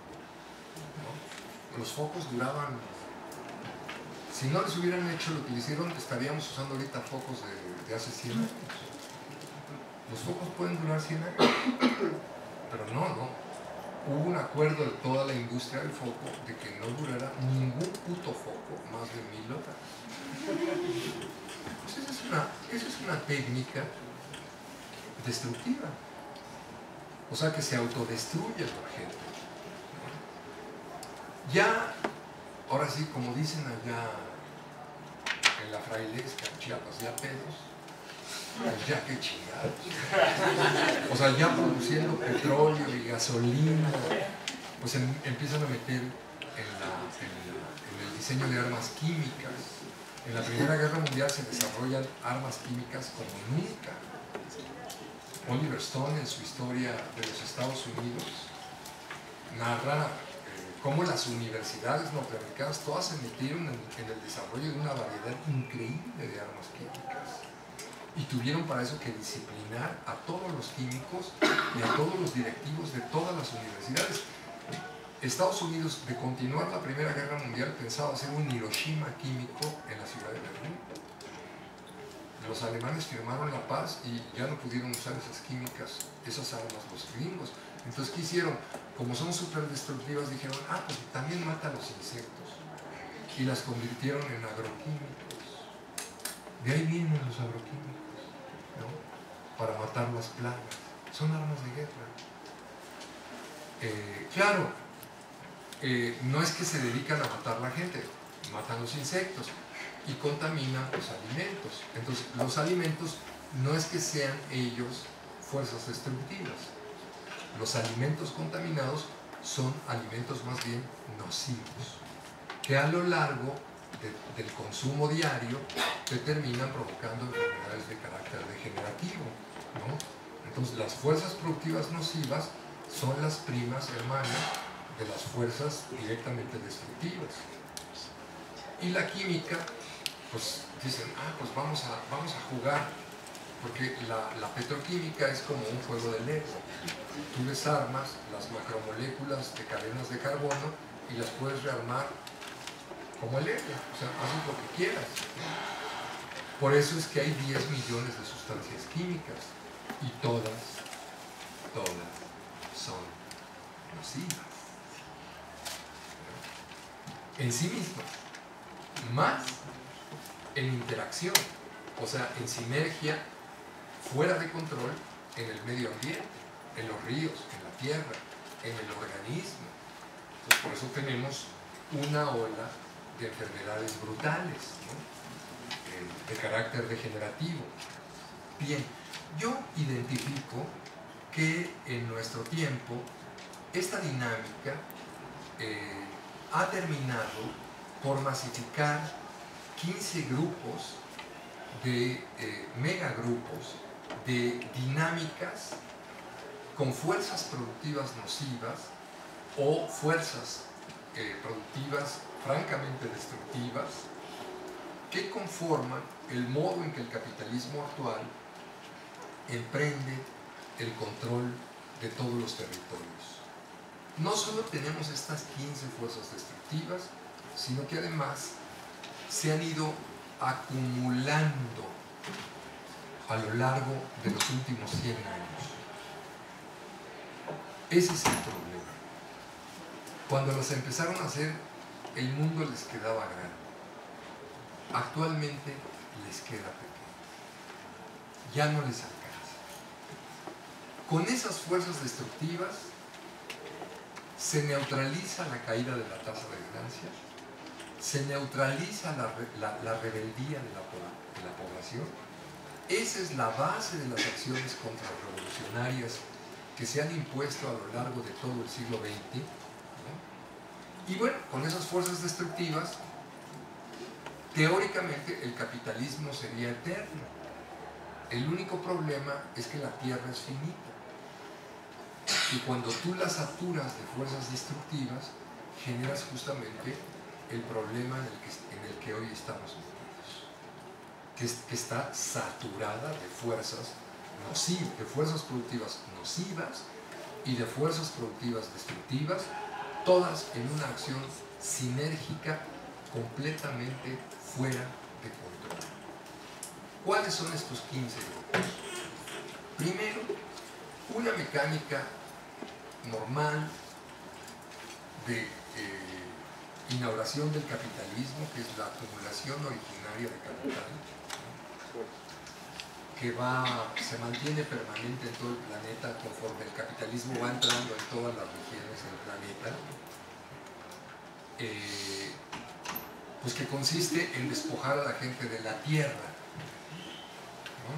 ¿no? Los focos duraban, si no les hubieran hecho lo que le hicieron, estaríamos usando ahorita focos de hace 100 años. Los focos pueden durar 100 años, pero no. Hubo un acuerdo de toda la industria del foco de que no durara ningún puto foco más de 1000 horas. Pues esa es una técnica destructiva. O sea que se autodestruye la gente, ¿no? Ya, ahora sí, como dicen allá en la frailesca, en Chiapas, ya pedos, pues ya que chingados. O sea, ya produciendo petróleo y gasolina, pues empiezan a meter en el diseño de armas químicas. En la Primera Guerra Mundial se desarrollan armas químicas como nunca. Oliver Stone, en su historia de los Estados Unidos, narra cómo las universidades norteamericanas todas se metieron en el desarrollo de una variedad increíble de armas químicas. Y tuvieron para eso que disciplinar a todos los químicos y a todos los directivos de todas las universidades. Estados Unidos, de continuar la Primera Guerra Mundial, pensaba hacer un Hiroshima químico en la ciudad de Berlín. Los alemanes firmaron la paz y ya no pudieron usar esas químicas, esas armas, los gringos. Entonces, ¿qué hicieron? Como son súper destructivas, dijeron, pues también mata a los insectos. y las convirtieron en agroquímicos. De ahí vienen los agroquímicos, ¿no? Para matar las plagas. Son armas de guerra. Claro, no es que se dedican a matar la gente, matan los insectos y contaminan los alimentos. Entonces, los alimentos no es que sean ellos fuerzas destructivas. Los alimentos contaminados son alimentos más bien nocivos, que a lo largo del consumo diario te terminan provocando enfermedades de carácter degenerativo, ¿no? Entonces, las fuerzas productivas nocivas son las primas hermanas de las fuerzas directamente destructivas. Y la química, pues dicen, pues vamos a jugar, porque la petroquímica es como un juego de Lego. Tú desarmas las macromoléculas de cadenas de carbono y las puedes rearmar como el Lego, o sea, haces lo que quieras. Por eso es que hay 10 millones de sustancias químicas y todas son nocivas en sí mismas, más en interacción, o sea, en sinergia fuera de control en el medio ambiente, en los ríos, en la tierra, en el organismo. Entonces, por eso tenemos una ola de enfermedades brutales, ¿no? De carácter degenerativo. Bien, yo identifico que en nuestro tiempo esta dinámica ha terminado por masificar 15 grupos de megagrupos de dinámicas con fuerzas productivas nocivas o fuerzas productivas francamente destructivas que conforman el modo en que el capitalismo actual emprende el control de todos los territorios. No solo tenemos estas 15 fuerzas destructivas, sino que además se han ido acumulando a lo largo de los últimos 100 años. Ese es el problema. Cuando las empezaron a hacer, el mundo les quedaba grande. Actualmente les queda pequeño. Ya no les alcanza. Con esas fuerzas destructivas se neutraliza la caída de la tasa de ganancia, se neutraliza la rebeldía de la población. Esa es la base de las acciones contrarrevolucionarias que se han impuesto a lo largo de todo el siglo XX, ¿no? Y bueno, con esas fuerzas destructivas, teóricamente el capitalismo sería eterno. El único problema es que la tierra es finita. Y cuando tú la saturas de fuerzas destructivas, generas justamente el problema en el que hoy estamos metidos, que está saturada de fuerzas nocivas, de fuerzas productivas nocivas y de fuerzas productivas destructivas, todas en una acción sinérgica completamente fuera de control. ¿Cuáles son estos 15 grupos? Primero, una mecánica normal de inauguración del capitalismo, que es la acumulación originaria de capital, que se mantiene permanente en todo el planeta conforme el capitalismo va entrando en todas las regiones del planeta, pues que consiste en despojar a la gente de la tierra, ¿no?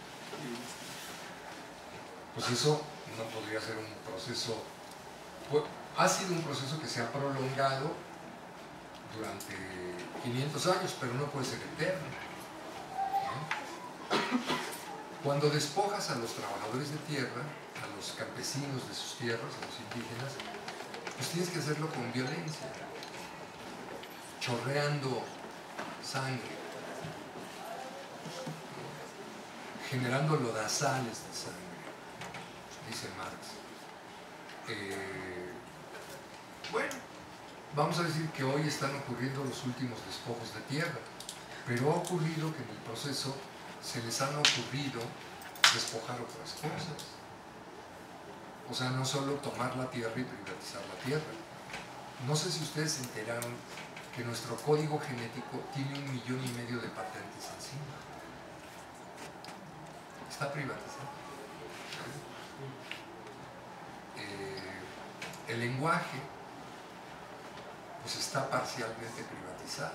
Pues eso no podría ser un proceso, pues, ha sido un proceso que se ha prolongado durante 500 años, pero no puede ser eterno, ¿no? Cuando despojas a los trabajadores de tierra, a los campesinos de sus tierras, a los indígenas, pues tienes que hacerlo con violencia, chorreando sangre, generando lodazales de sangre, dice Marx. Bueno, vamos a decir que hoy están ocurriendo los últimos despojos de tierra, pero ha ocurrido que en el proceso se les han ocurrido despojar otras cosas. O sea, no solo tomar la tierra y privatizar la tierra. No sé si ustedes se enteraron que nuestro código genético tiene 1,5 millones de patentes encima. Está privatizado. El lenguaje pues está parcialmente privatizado.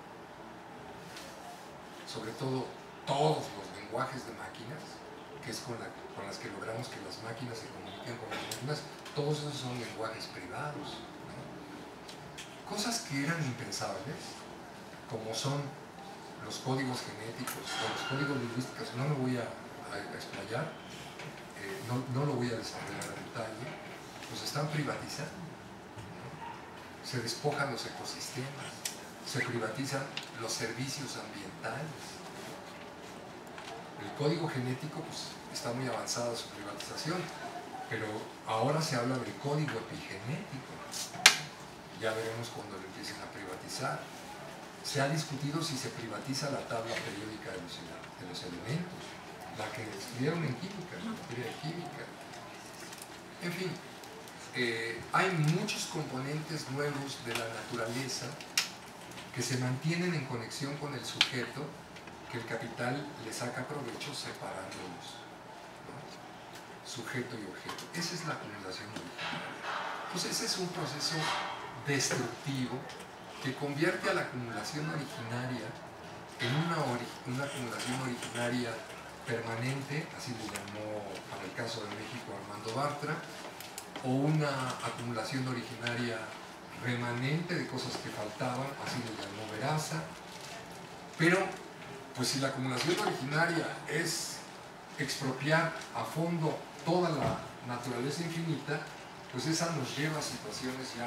Sobre todo todos los lenguajes de máquinas, que es con las que logramos que las máquinas se comuniquen con las máquinas, todos esos son lenguajes privados, ¿no? Cosas que eran impensables, como son los códigos genéticos o los códigos lingüísticos, no me voy a explayar, no lo voy a desarrollar en detalle, pues están privatizando, ¿no? Se despojan los ecosistemas, se privatizan los servicios ambientales. El código genético pues, está muy avanzada su privatización, pero ahora se habla del código epigenético. Ya veremos cuando lo empiecen a privatizar. Se ha discutido si se privatiza la tabla periódica de los elementos, la que estudiaron en química, en materia de química. En fin, hay muchos componentes nuevos de la naturaleza que se mantienen en conexión con el sujeto, que el capital le saca provecho separándolos, ¿no? Sujeto y objeto. Esa es la acumulación originaria. Entonces ese es un proceso destructivo que convierte a la acumulación originaria en una acumulación originaria permanente, así le llamó para el caso de México Armando Bartra, o una acumulación originaria remanente de cosas que faltaban, así le llamó Veraza. Pero pues si la acumulación originaria es expropiar a fondo toda la naturaleza infinita, pues esa nos lleva a situaciones ya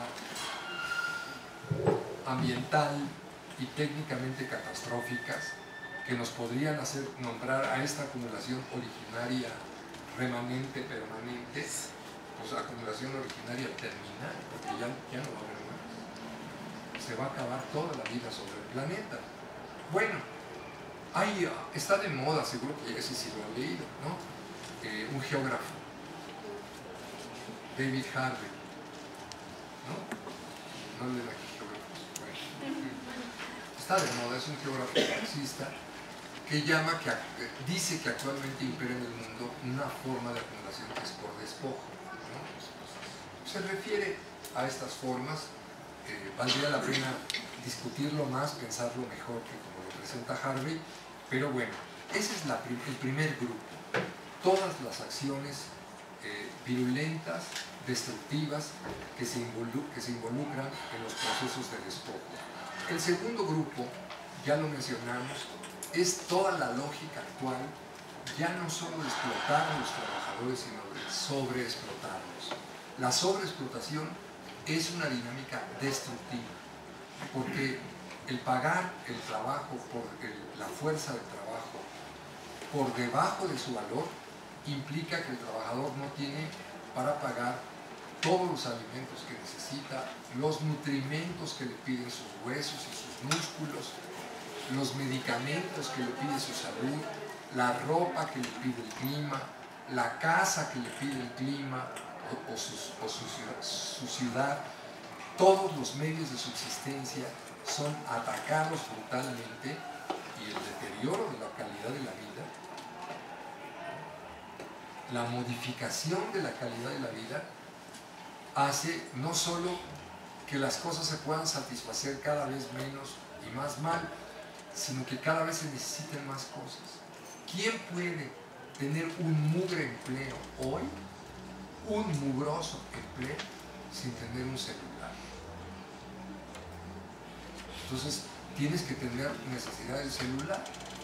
ambiental y técnicamente catastróficas que nos podrían hacer nombrar a esta acumulación originaria remanente, permanente, pues acumulación originaria terminal, porque ya no va a haber más. Se va a acabar toda la vida sobre el planeta. Bueno, está de moda, seguro que ese sí lo han leído, ¿no? Un geógrafo, David Harvey, ¿no? No leen aquí geógrafos. Bueno, está de moda, es un geógrafo marxista que dice que actualmente impera en el mundo una forma de acumulación que es por despojo, ¿no? Se refiere a estas formas, valdría la pena discutirlo más, pensarlo mejor que como lo presenta Harvey. Pero bueno, ese es el primer grupo. Todas las acciones virulentas, destructivas, que se involucran en los procesos de despojo. El segundo grupo, ya lo mencionamos, es toda la lógica actual, ya no solo de explotar a los trabajadores, sino de sobreexplotarlos. La sobreexplotación es una dinámica destructiva, porque el pagar el trabajo por la fuerza del trabajo por debajo de su valor implica que el trabajador no tiene para pagar todos los alimentos que necesita, los nutrimentos que le piden sus huesos y sus músculos, los medicamentos que le pide su salud, la ropa que le pide el clima, la casa que le pide el clima o su ciudad. Todos los medios de subsistencia son atacados brutalmente y el deterioro de la calidad de la vida, la modificación de la calidad de la vida, hace no solo que las cosas se puedan satisfacer cada vez menos y más mal, sino que cada vez se necesiten más cosas. ¿Quién puede tener un mugre empleo hoy, un mugroso empleo, sin tener un celular? Entonces, tienes que tener necesidad del celular.